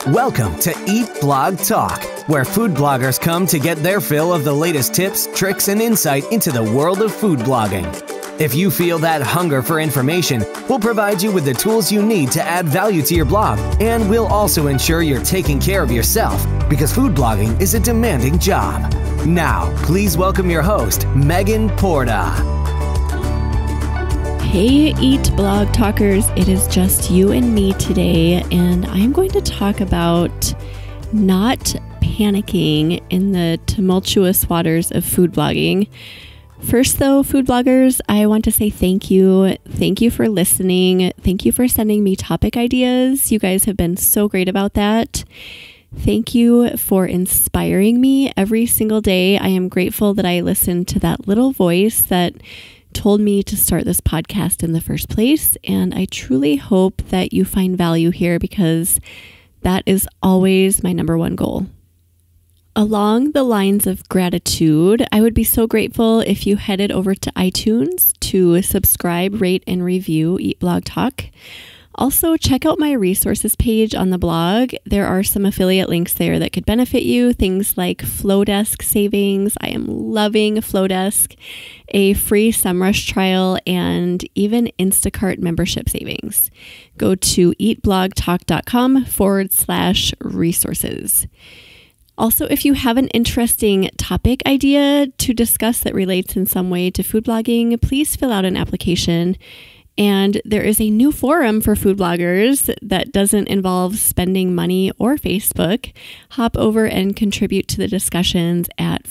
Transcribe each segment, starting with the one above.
Welcome to Eat Blog Talk, where food bloggers come to get their fill of the latest tips, tricks, and insight into the world of food blogging. If you feel that hunger for information, we'll provide you with the tools you need to add value to your blog, and we'll also ensure you're taking care of yourself, because food blogging is a demanding job. Now, please welcome your host, Megan Porta. Hey, Eat Blog Talkers. It is just you and me today, and I'm going to talk about not panicking in the tumultuous waters of food blogging. First, though, food bloggers, I want to say thank you. Thank you for listening. Thank you for sending me topic ideas. You guys have been so great about that. Thank you for inspiring me every single day. I am grateful that I listened to that little voice that told me to start this podcast in the first place. And I truly hope that you find value here, because that is always my number one goal. Along the lines of gratitude, I would be so grateful if you headed over to iTunes to subscribe, rate, and review Eat Blog Talk. Also, check out my resources page on the blog. There are some affiliate links there that could benefit you. Things like Flowdesk savings. I am loving Flowdesk. A free SEMrush trial, and even Instacart membership savings. Go to eatblogtalk.com/resources. Also, if you have an interesting topic idea to discuss that relates in some way to food blogging, please fill out an application. And there is a new forum for food bloggers that doesn't involve spending money or Facebook. Hop over and contribute to the discussions at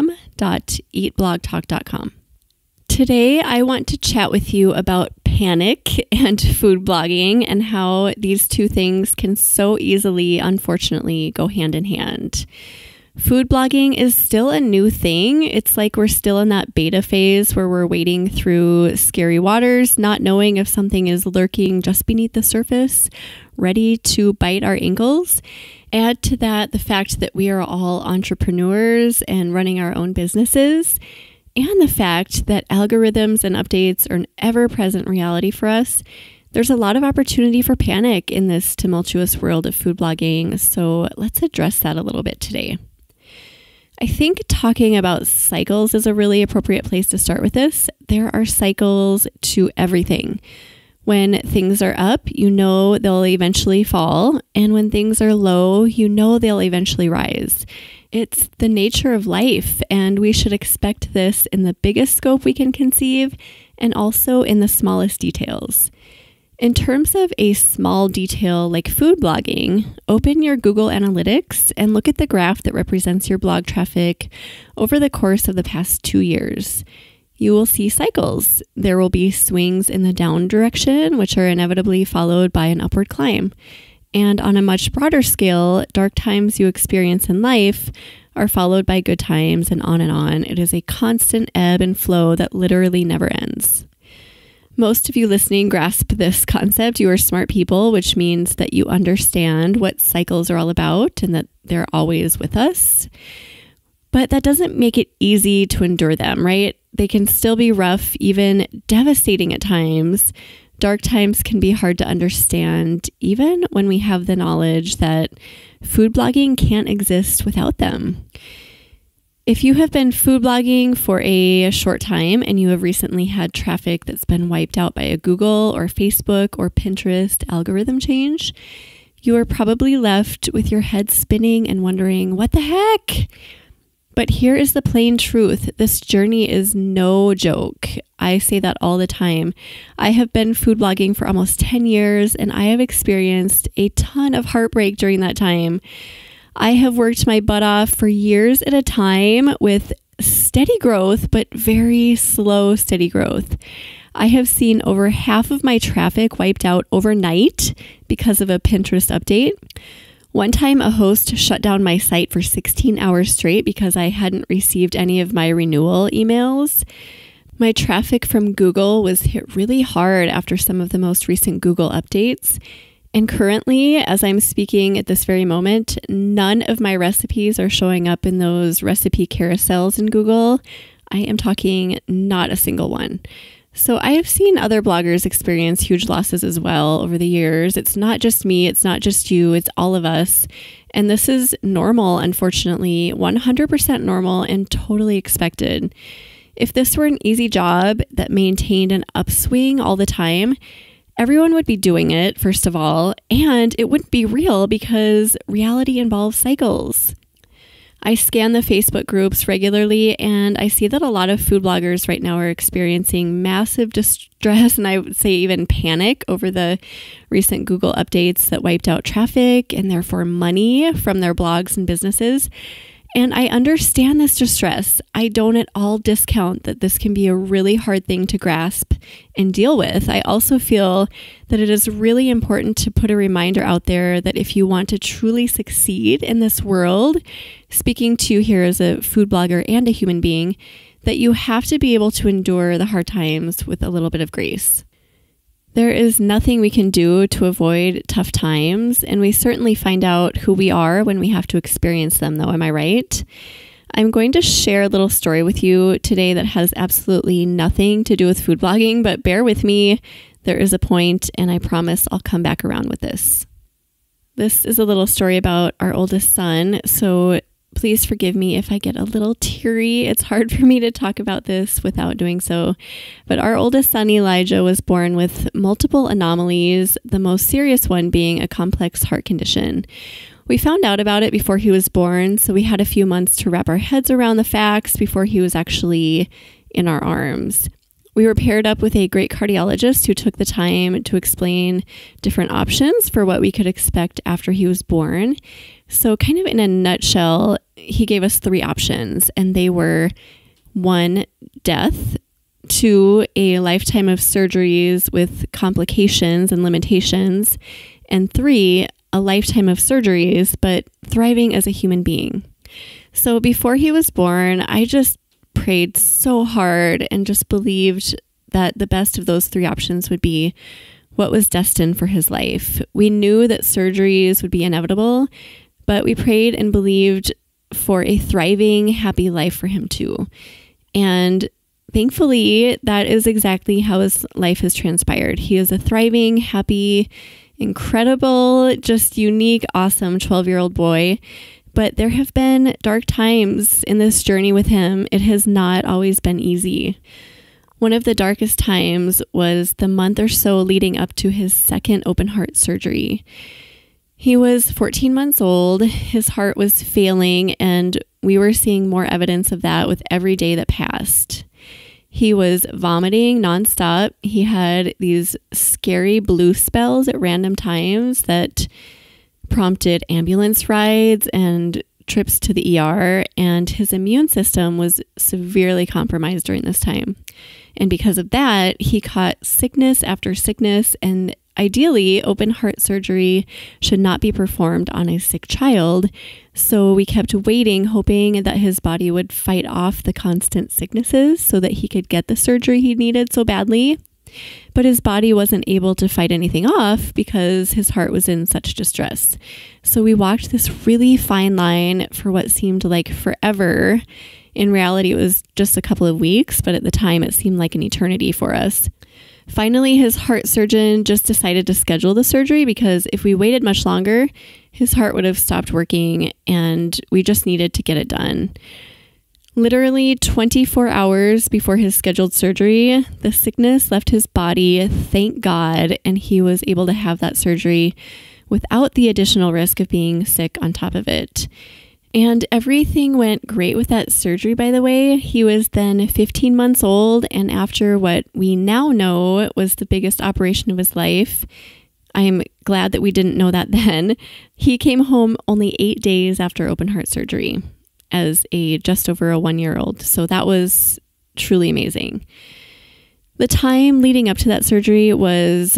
forum.eatblogtalk.com. Today, I want to chat with you about panic and food blogging and how these two things can so easily, unfortunately, go hand in hand. Food blogging is still a new thing. It's like we're still in that beta phase where we're wading through scary waters, not knowing if something is lurking just beneath the surface, ready to bite our ankles. Add to that the fact that we are all entrepreneurs and running our own businesses, and the fact that algorithms and updates are an ever-present reality for us. There's a lot of opportunity for panic in this tumultuous world of food blogging, so let's address that a little bit today. I think talking about cycles is a really appropriate place to start with this. There are cycles to everything. When things are up, you know they'll eventually fall. And when things are low, you know they'll eventually rise. It's the nature of life, and we should expect this in the biggest scope we can conceive, and also in the smallest details. In terms of a small detail like food blogging, open your Google Analytics and look at the graph that represents your blog traffic over the course of the past 2 years. You will see cycles. There will be swings in the down direction, which are inevitably followed by an upward climb. And on a much broader scale, dark times you experience in life are followed by good times, and on and on. It is a constant ebb and flow that literally never ends. Most of you listening grasp this concept. You are smart people, which means that you understand what cycles are all about and that they're always with us. But that doesn't make it easy to endure them, right? They can still be rough, even devastating at times. Dark times can be hard to understand, even when we have the knowledge that food blogging can't exist without them. If you have been food blogging for a short time and you have recently had traffic that's been wiped out by a Google or Facebook or Pinterest algorithm change, you are probably left with your head spinning and wondering, what the heck? But here is the plain truth. This journey is no joke. I say that all the time. I have been food blogging for almost 10 years, and I have experienced a ton of heartbreak during that time. I have worked my butt off for years at a time with steady growth, but very slow, steady growth. I have seen over half of my traffic wiped out overnight because of a Pinterest update. One time, a host shut down my site for 16 hours straight because I hadn't received any of my renewal emails. My traffic from Google was hit really hard after some of the most recent Google updates. And currently, as I'm speaking at this very moment, none of my recipes are showing up in those recipe carousels in Google. I am talking not a single one. So I have seen other bloggers experience huge losses as well over the years. It's not just me, it's not just you, it's all of us. And this is normal, unfortunately, 100% normal and totally expected. If this were an easy job that maintained an upswing all the time, everyone would be doing it, first of all, and it wouldn't be real because reality involves cycles. I scan the Facebook groups regularly, and I see that a lot of food bloggers right now are experiencing massive distress, and I would say even panic over the recent Google updates that wiped out traffic and therefore money from their blogs and businesses. And I understand this distress. I don't at all discount that this can be a really hard thing to grasp and deal with. I also feel that it is really important to put a reminder out there that if you want to truly succeed in this world, speaking to you here as a food blogger and a human being, that you have to be able to endure the hard times with a little bit of grace. There is nothing we can do to avoid tough times, and we certainly find out who we are when we have to experience them, though, am I right? I'm going to share a little story with you today that has absolutely nothing to do with food blogging, but bear with me. There is a point, and I promise I'll come back around with this. This is a little story about our oldest son, so please forgive me if I get a little teary. It's hard for me to talk about this without doing so. But our oldest son, Elijah, was born with multiple anomalies, the most serious one being a complex heart condition. We found out about it before he was born, so we had a few months to wrap our heads around the facts before he was actually in our arms. We were paired up with a great cardiologist who took the time to explain different options for what we could expect after he was born. So kind of in a nutshell, he gave us 3 options, and they were 1, death, 2, a lifetime of surgeries with complications and limitations, and 3, a lifetime of surgeries, but thriving as a human being. So before he was born, I just prayed so hard and just believed that the best of those 3 options would be what was destined for his life. We knew that surgeries would be inevitable, but we prayed and believed for a thriving, happy life for him too. And thankfully, that is exactly how his life has transpired. He is a thriving, happy, incredible, just unique, awesome 12-year-old boy. But there have been dark times in this journey with him. It has not always been easy. One of the darkest times was the month or so leading up to his second open heart surgery. He was 14 months old, his heart was failing, and we were seeing more evidence of that with every day that passed. He was vomiting nonstop. He had these scary blue spells at random times that prompted ambulance rides and trips to the ER, and his immune system was severely compromised during this time. And because of that, he caught sickness after sickness, and ideally, open heart surgery should not be performed on a sick child. So we kept waiting, hoping that his body would fight off the constant sicknesses so that he could get the surgery he needed so badly. But his body wasn't able to fight anything off because his heart was in such distress. So we walked this really fine line for what seemed like forever. In reality, it was just a couple of weeks, but at the time it seemed like an eternity for us. Finally, his heart surgeon just decided to schedule the surgery because if we waited much longer, his heart would have stopped working and we just needed to get it done. Literally 24 hours before his scheduled surgery, the sickness left his body, thank God, and he was able to have that surgery without the additional risk of being sick on top of it. And everything went great with that surgery, by the way. He was then 15 months old, and after what we now know was the biggest operation of his life, I'm glad that we didn't know that then, he came home only 8 days after open heart surgery as just over a 1-year-old. So that was truly amazing. The time leading up to that surgery was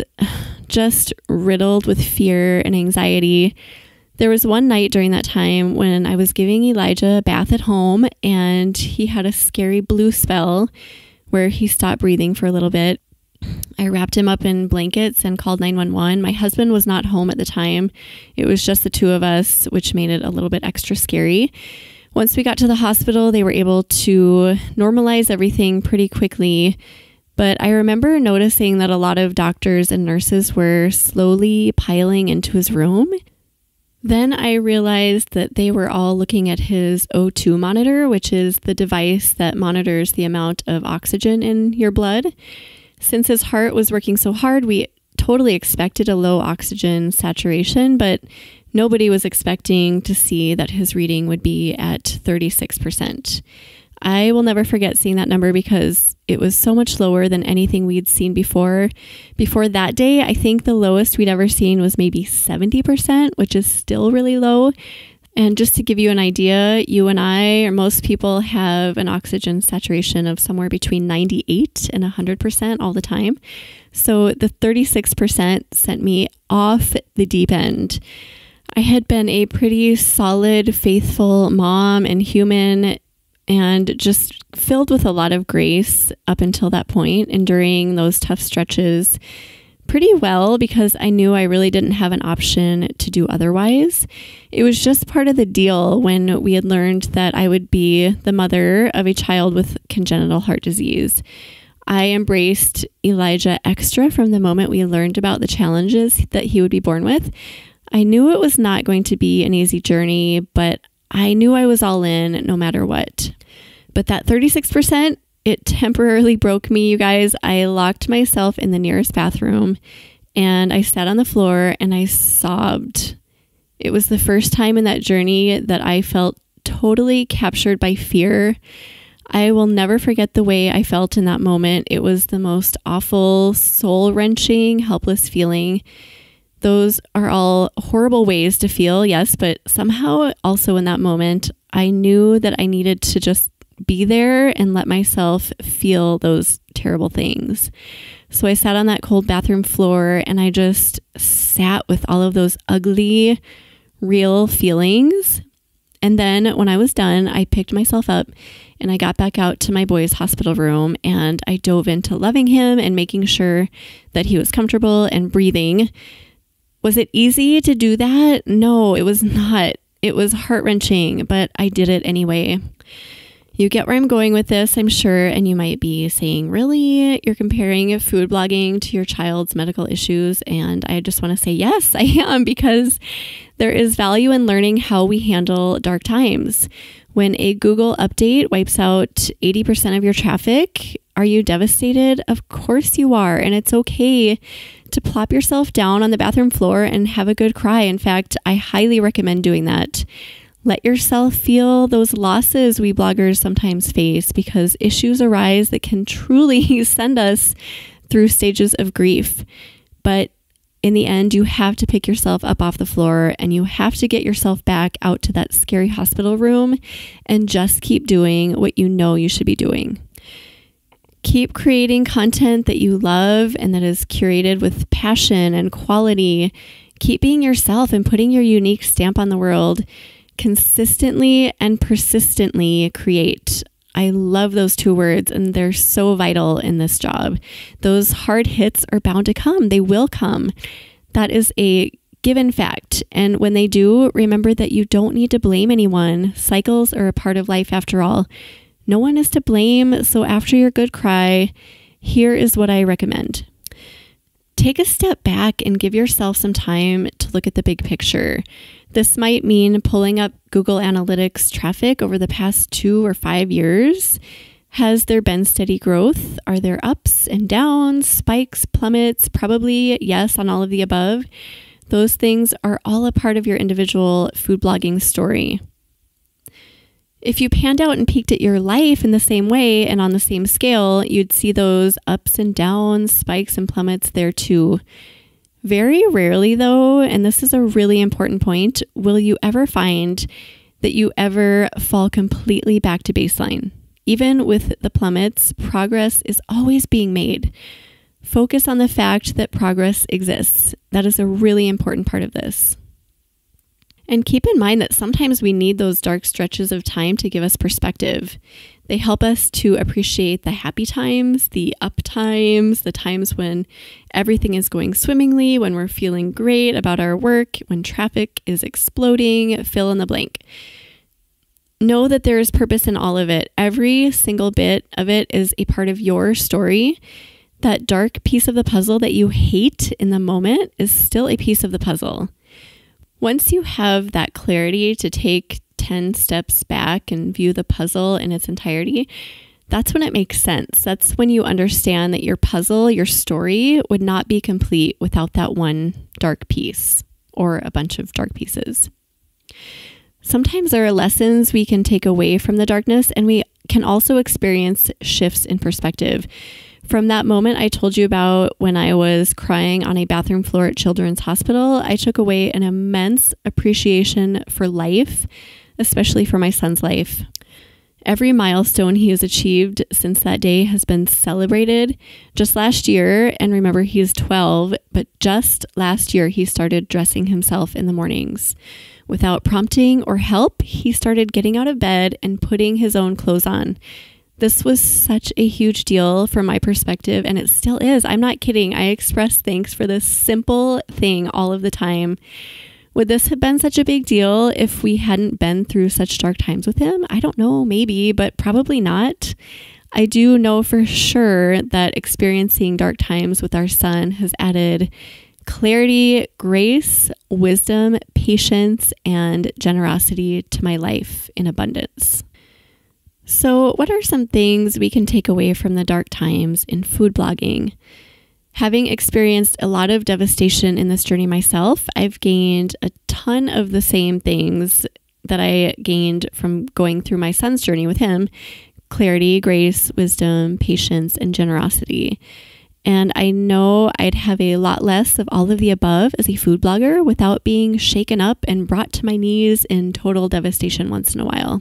just riddled with fear and anxiety. There was one night during that time when I was giving Elijah a bath at home and he had a scary blue spell where he stopped breathing for a little bit. I wrapped him up in blankets and called 911. My husband was not home at the time. It was just the 2 of us, which made it a little bit extra scary. Once we got to the hospital, they were able to normalize everything pretty quickly. But I remember noticing that a lot of doctors and nurses were slowly piling into his room. Then I realized that they were all looking at his O2 monitor, which is the device that monitors the amount of oxygen in your blood. Since his heart was working so hard, we totally expected a low oxygen saturation, but nobody was expecting to see that his reading would be at 36%. I will never forget seeing that number because it was so much lower than anything we'd seen before. Before that day, I think the lowest we'd ever seen was maybe 70%, which is still really low. And just to give you an idea, you and I, or most people, have an oxygen saturation of somewhere between 98 and 100% all the time. So the 36% sent me off the deep end. I had been a pretty solid, faithful mom and human, and just filled with a lot of grace up until that point, enduring those tough stretches pretty well because I knew I really didn't have an option to do otherwise. It was just part of the deal when we had learned that I would be the mother of a child with congenital heart disease. I embraced Elijah extra from the moment we learned about the challenges that he would be born with. I knew it was not going to be an easy journey, but I knew I was all in no matter what. But that 36%, it temporarily broke me, you guys. I locked myself in the nearest bathroom and I sat on the floor and I sobbed. It was the first time in that journey that I felt totally captured by fear. I will never forget the way I felt in that moment. It was the most awful, soul-wrenching, helpless feeling. Those are all horrible ways to feel, yes, but somehow also in that moment, I knew that I needed to just be there and let myself feel those terrible things. So I sat on that cold bathroom floor and I just sat with all of those ugly, real feelings. And then when I was done, I picked myself up and I got back out to my boy's hospital room and I dove into loving him and making sure that he was comfortable and breathing. Was it easy to do that? No, it was not. It was heart-wrenching, but I did it anyway. You get where I'm going with this, I'm sure, and you might be saying, really? You're comparing food blogging to your child's medical issues? And I just want to say, yes, I am, because there is value in learning how we handle dark times. When a Google update wipes out 80% of your traffic, are you devastated? Of course you are, and it's okay to plop yourself down on the bathroom floor and have a good cry. In fact, I highly recommend doing that. Let yourself feel those losses we bloggers sometimes face, because issues arise that can truly send us through stages of grief. But in the end, you have to pick yourself up off the floor and you have to get yourself back out to that scary hospital room and just keep doing what you know you should be doing. Keep creating content that you love and that is curated with passion and quality. Keep being yourself and putting your unique stamp on the world. Consistently and persistently create. I love those two words and they're so vital in this job. Those hard hits are bound to come. They will come. That is a given fact. And when they do, remember that you don't need to blame anyone. Cycles are a part of life after all. No one is to blame. So after your good cry, here is what I recommend. Take a step back and give yourself some time to look at the big picture. This might mean pulling up Google Analytics traffic over the past 2 or 5 years. Has there been steady growth? Are there ups and downs, spikes, plummets? Probably yes on all of the above. Those things are all a part of your individual food blogging story. If you panned out and peeked at your life in the same way and on the same scale, you'd see those ups and downs, spikes and plummets there too. Very rarely though, and this is a really important point, will you ever find that you ever fall completely back to baseline. Even with the plummets, progress is always being made. Focus on the fact that progress exists. That is a really important part of this. And keep in mind that sometimes we need those dark stretches of time to give us perspective. They help us to appreciate the happy times, the up times, the times when everything is going swimmingly, when we're feeling great about our work, when traffic is exploding, fill in the blank. know that there is purpose in all of it. Every single bit of it is a part of your story. That dark piece of the puzzle that you hate in the moment is still a piece of the puzzle. Once you have that clarity to take 10 steps back and view the puzzle in its entirety, that's when it makes sense. That's when you understand that your puzzle, your story, would not be complete without that one dark piece or a bunch of dark pieces. Sometimes there are lessons we can take away from the darkness, and we can also experience shifts in perspective. From that moment I told you about when I was crying on a bathroom floor at Children's Hospital, I took away an immense appreciation for life, especially for my son's life. Every milestone he has achieved since that day has been celebrated. Just last year, and remember he's 12, but just last year he started dressing himself in the mornings. Without prompting or help, he started getting out of bed and putting his own clothes on. This was such a huge deal from my perspective, and it still is. I'm not kidding. I express thanks for this simple thing all of the time. Would this have been such a big deal if we hadn't been through such dark times with him? I don't know, maybe, but probably not. I do know for sure that experiencing dark times with our son has added clarity, grace, wisdom, patience, and generosity to my life in abundance. So, what are some things we can take away from the dark times in food blogging? Having experienced a lot of devastation in this journey myself, I've gained a ton of the same things that I gained from going through my son's journey with him: clarity, grace, wisdom, patience, and generosity. And I know I'd have a lot less of all of the above as a food blogger without being shaken up and brought to my knees in total devastation once in a while.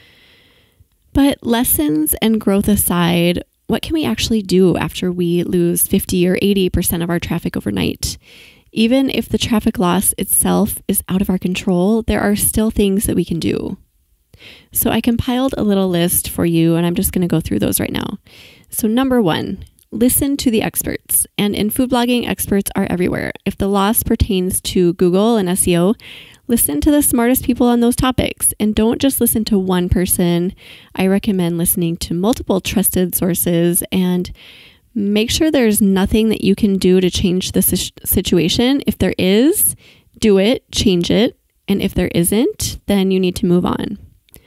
But lessons and growth aside, what can we actually do after we lose 50 or 80% of our traffic overnight? Even if the traffic loss itself is out of our control, there are still things that we can do. So I compiled a little list for you, and I'm just going to go through those right now. So number 1, listen to the experts. And in food blogging, experts are everywhere. If the loss pertains to Google and SEO, listen to the smartest people on those topics. And don't just listen to one person. I recommend listening to multiple trusted sources and make sure there's nothing that you can do to change the situation. If there is, do it, change it. And if there isn't, then you need to move on.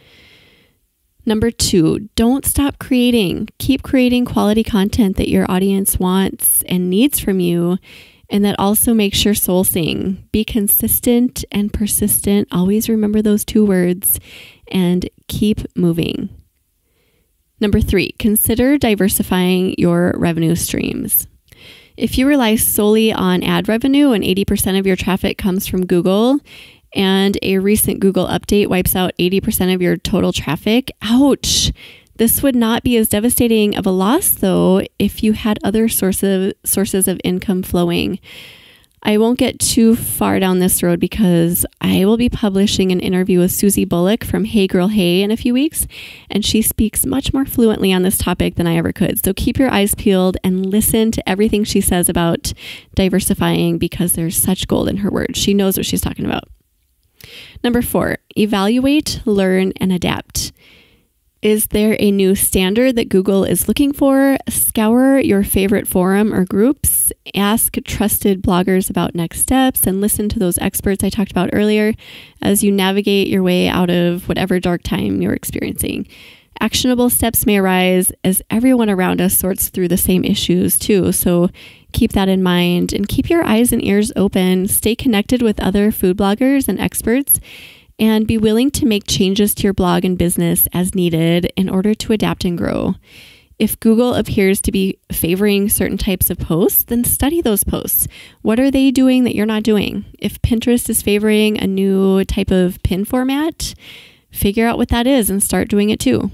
Number 2, don't stop creating. Keep creating quality content that your audience wants and needs from you, and that also makes your soul sing. Be consistent and persistent. Always remember those 2 words and keep moving. Number 3, consider diversifying your revenue streams. If you rely solely on ad revenue and 80% of your traffic comes from Google, and a recent Google update wipes out 80% of your total traffic, ouch! This would not be as devastating of a loss, though, if you had other sources of income flowing. I won't get too far down this road because I will be publishing an interview with Susie Bullock from Hey Girl Hey in a few weeks, and she speaks much more fluently on this topic than I ever could. So keep your eyes peeled and listen to everything she says about diversifying because there's such gold in her words. She knows what she's talking about. Number 4, evaluate, learn, and adapt. Is there a new standard that Google is looking for? Scour your favorite forum or groups, ask trusted bloggers about next steps, and listen to those experts I talked about earlier as you navigate your way out of whatever dark time you're experiencing. Actionable steps may arise as everyone around us sorts through the same issues too, so keep that in mind and keep your eyes and ears open. Stay connected with other food bloggers and experts, and be willing to make changes to your blog and business as needed in order to adapt and grow. If Google appears to be favoring certain types of posts, then study those posts. What are they doing that you're not doing? If Pinterest is favoring a new type of pin format, figure out what that is and start doing it too.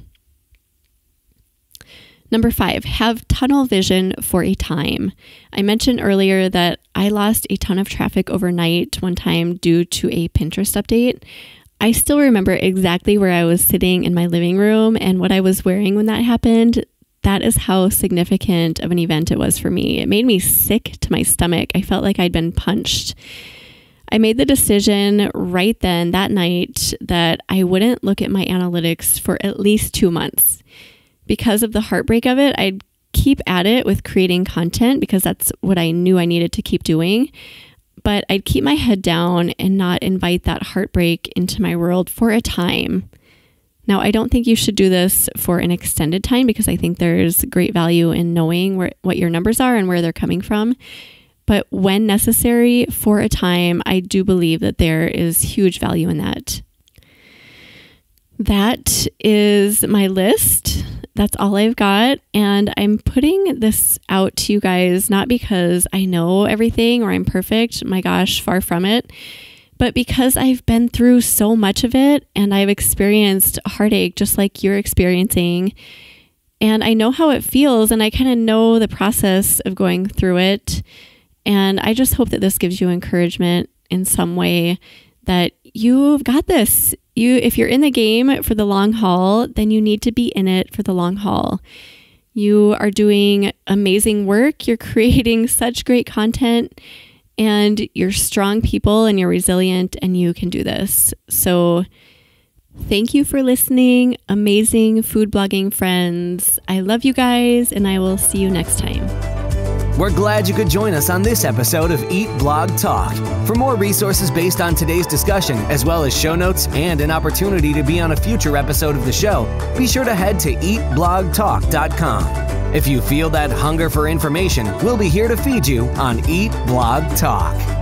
Number 5, have tunnel vision for a time. I mentioned earlier that I lost a ton of traffic overnight one time due to a Pinterest update. I still remember exactly where I was sitting in my living room and what I was wearing when that happened. That is how significant of an event it was for me. It made me sick to my stomach. I felt like I'd been punched. I made the decision right then that night that I wouldn't look at my analytics for at least 2 months. Because of the heartbreak of it, I'd keep at it with creating content because that's what I knew I needed to keep doing. But I'd keep my head down and not invite that heartbreak into my world for a time. Now, I don't think you should do this for an extended time because I think there's great value in knowing what your numbers are and where they're coming from. But when necessary, for a time, I do believe that there is huge value in that. That is my list. That's all I've got. And I'm putting this out to you guys, not because I know everything or I'm perfect. My gosh, far from it. But because I've been through so much of it and I've experienced heartache just like you're experiencing. And I know how it feels and I kind of know the process of going through it. And I just hope that this gives you encouragement in some way that you've got this. If you're in the game for the long haul, then you need to be in it for the long haul. You are doing amazing work. You're creating such great content and you're strong people and you're resilient and you can do this. So thank you for listening. Amazing food blogging friends. I love you guys and I will see you next time. We're glad you could join us on this episode of Eat Blog Talk. For more resources based on today's discussion, as well as show notes and an opportunity to be on a future episode of the show, be sure to head to eatblogtalk.com. If you feel that hunger for information, we'll be here to feed you on Eat Blog Talk.